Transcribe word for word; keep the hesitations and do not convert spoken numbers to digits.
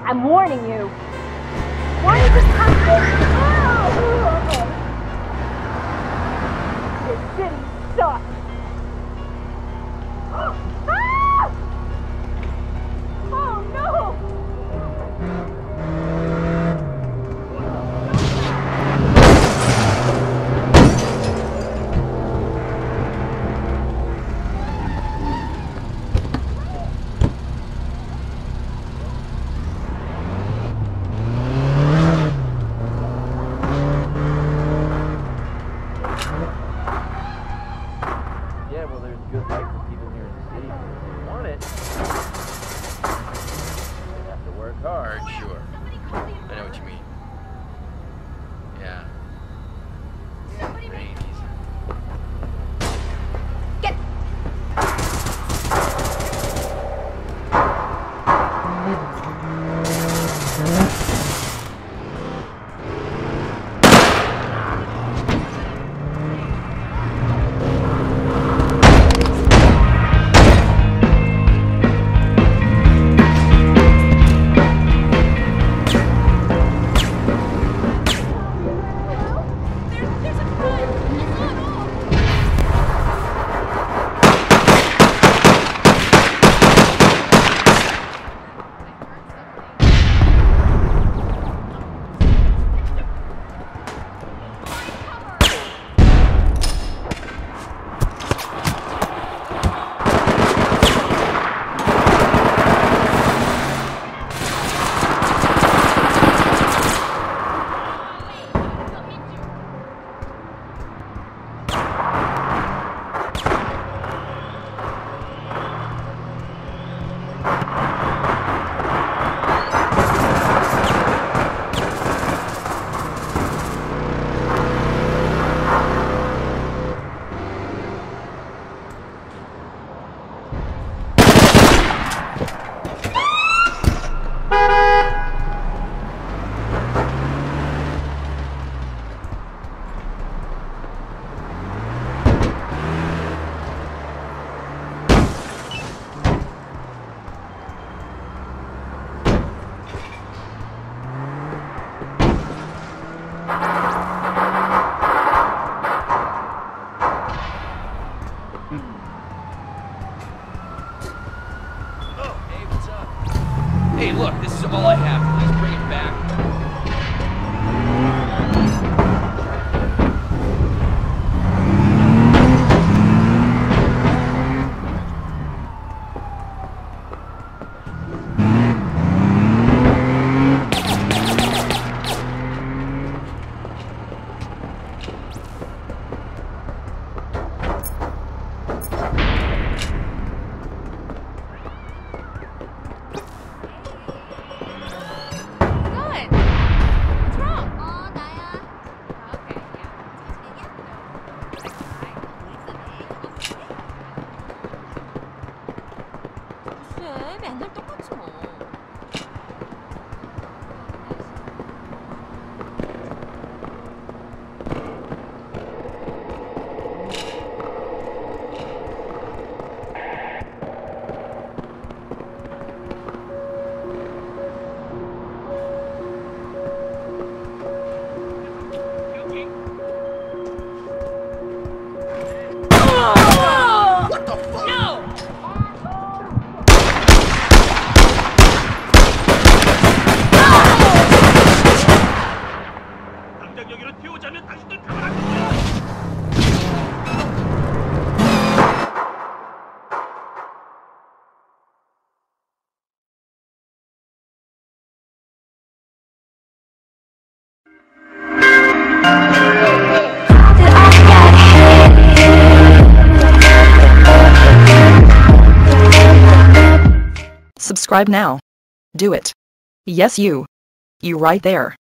I'm warning you. Why is this constant? This city sucks. Ah! Oh no! Yeah, well, there's good life for people here in the city. If they want it, they have to work hard. Sure. I know what you mean. Yeah. Rain easy. Get. Hey, look, this is all I have. Please bring it back. 맨날 똑같지 뭐. Subscribe now. Do it. Yes, you. You right there.